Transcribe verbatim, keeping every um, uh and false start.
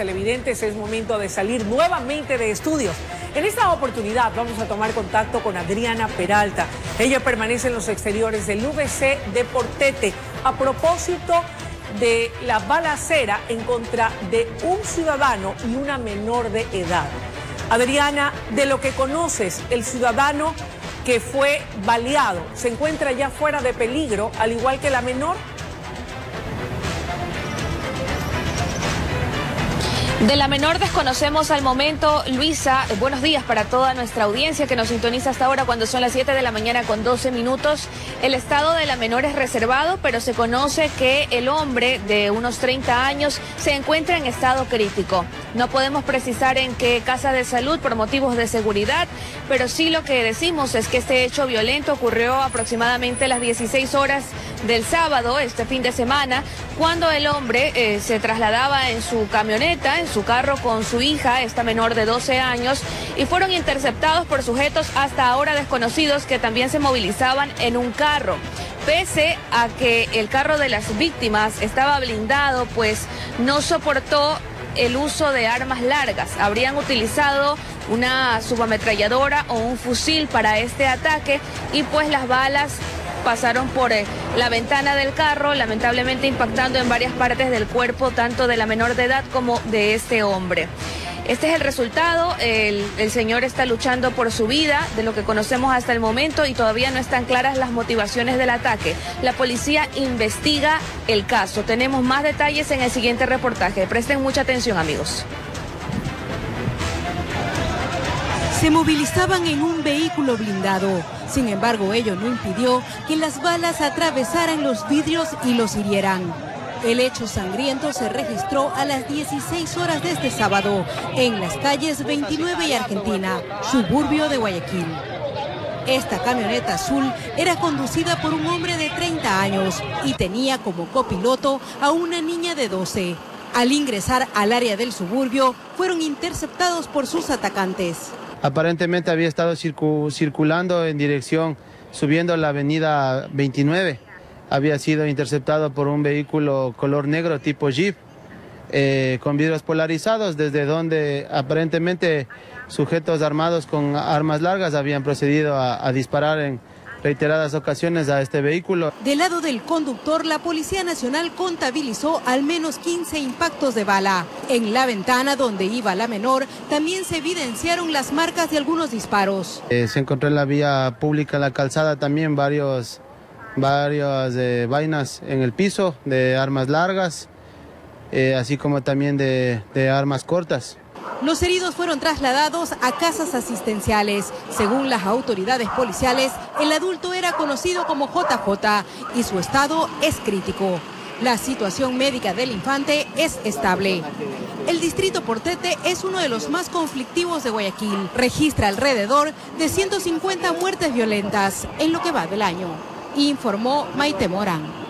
Televidentes, es momento de salir nuevamente de estudios. En esta oportunidad vamos a tomar contacto con Adriana Peralta. Ella permanece en los exteriores del U V C de Portete a propósito de la balacera en contra de un ciudadano y una menor de edad. Adriana, de lo que conoces, el ciudadano que fue baleado, ¿se encuentra ya fuera de peligro, al igual que la menor? De la menor desconocemos al momento. Luisa, buenos días para toda nuestra audiencia que nos sintoniza hasta ahora cuando son las siete de la mañana con doce minutos. El estado de la menor es reservado, pero se conoce que el hombre de unos treinta años se encuentra en estado crítico. No podemos precisar en qué casa de salud por motivos de seguridad, pero sí lo que decimos es que este hecho violento ocurrió aproximadamente a las dieciséis horas del sábado, este fin de semana, cuando el hombre eh, se trasladaba en su camioneta, en su carro con su hija, esta menor de doce años, y fueron interceptados por sujetos hasta ahora desconocidos que también se movilizaban en un carro. Pese a que el carro de las víctimas estaba blindado, pues no soportó el uso de armas largas. Habrían utilizado una subametralladora o un fusil para este ataque y pues las balas pasaron por eh, la ventana del carro, lamentablemente impactando en varias partes del cuerpo, tanto de la menor de edad como de este hombre. Este es el resultado. El, el señor está luchando por su vida, de lo que conocemos hasta el momento, y todavía no están claras las motivaciones del ataque. La policía investiga el caso. Tenemos más detalles en el siguiente reportaje. Presten mucha atención, amigos. Se movilizaban en un vehículo blindado. Sin embargo, ello no impidió que las balas atravesaran los vidrios y los hirieran. El hecho sangriento se registró a las dieciséis horas de este sábado en las calles veintinueve y Argentina, suburbio de Guayaquil. Esta camioneta azul era conducida por un hombre de treinta años y tenía como copiloto a una niña de doce. Al ingresar al área del suburbio, fueron interceptados por sus atacantes. Aparentemente había estado circu circulando en dirección, subiendo la avenida veintinueve. Había sido interceptado por un vehículo color negro tipo Jeep, eh, con vidrios polarizados, desde donde aparentemente sujetos armados con armas largas habían procedido a, a disparar en reiteradas ocasiones a este vehículo. Del lado del conductor, la Policía Nacional contabilizó al menos quince impactos de bala. En la ventana donde iba la menor también se evidenciaron las marcas de algunos disparos. Eh, se encontró en la vía pública, en la calzada, también varios, varias eh, vainas en el piso de armas largas, eh, así como también de, de armas cortas. Los heridos fueron trasladados a casas asistenciales. Según las autoridades policiales, el adulto era conocido como J J y su estado es crítico. La situación médica del infante es estable. El distrito Portete es uno de los más conflictivos de Guayaquil. Registra alrededor de ciento cincuenta muertes violentas en lo que va del año, informó Maite Morán.